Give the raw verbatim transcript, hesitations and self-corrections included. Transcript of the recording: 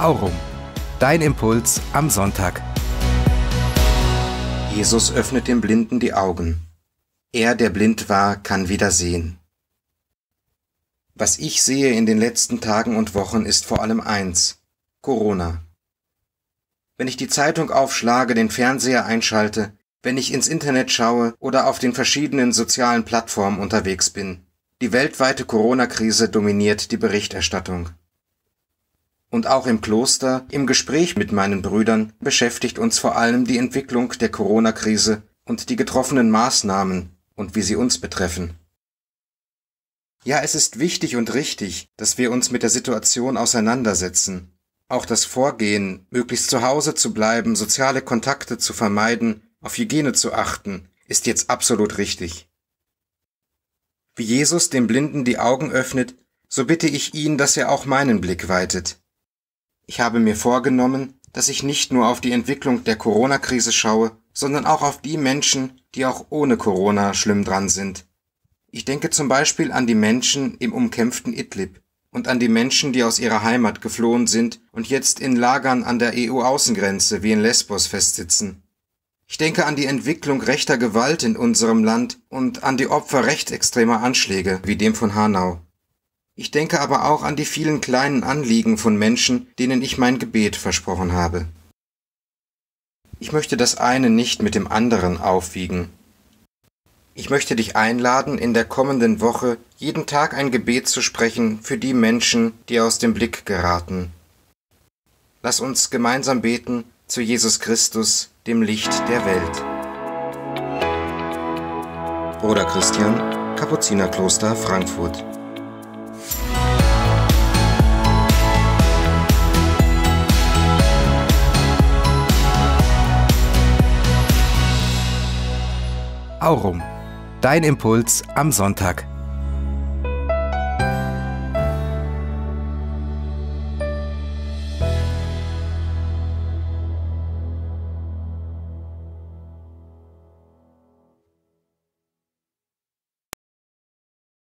Aurum, dein Impuls am Sonntag. Jesus öffnet dem Blinden die Augen. Er, der blind war, kann wieder sehen. Was ich sehe in den letzten Tagen und Wochen, ist vor allem eins: Corona. Wenn ich die Zeitung aufschlage, den Fernseher einschalte, wenn ich ins Internet schaue oder auf den verschiedenen sozialen Plattformen unterwegs bin, die weltweite Corona-Krise dominiert die Berichterstattung. Und auch im Kloster, im Gespräch mit meinen Brüdern, beschäftigt uns vor allem die Entwicklung der Corona-Krise und die getroffenen Maßnahmen und wie sie uns betreffen. Ja, es ist wichtig und richtig, dass wir uns mit der Situation auseinandersetzen. Auch das Vorgehen, möglichst zu Hause zu bleiben, soziale Kontakte zu vermeiden, auf Hygiene zu achten, ist jetzt absolut richtig. Wie Jesus dem Blinden die Augen öffnet, so bitte ich ihn, dass er auch meinen Blick weitet. Ich habe mir vorgenommen, dass ich nicht nur auf die Entwicklung der Corona-Krise schaue, sondern auch auf die Menschen, die auch ohne Corona schlimm dran sind. Ich denke zum Beispiel an die Menschen im umkämpften Idlib und an die Menschen, die aus ihrer Heimat geflohen sind und jetzt in Lagern an der E U-Außengrenze wie in Lesbos festsitzen. Ich denke an die Entwicklung rechter Gewalt in unserem Land und an die Opfer rechtsextremer Anschläge wie dem von Hanau. Ich denke aber auch an die vielen kleinen Anliegen von Menschen, denen ich mein Gebet versprochen habe. Ich möchte das eine nicht mit dem anderen aufwiegen. Ich möchte dich einladen, in der kommenden Woche jeden Tag ein Gebet zu sprechen für die Menschen, die aus dem Blick geraten. Lass uns gemeinsam beten zu Jesus Christus, dem Licht der Welt. Bruder Christian, Kapuzinerkloster Frankfurt. Aurum, dein Impuls am Sonntag.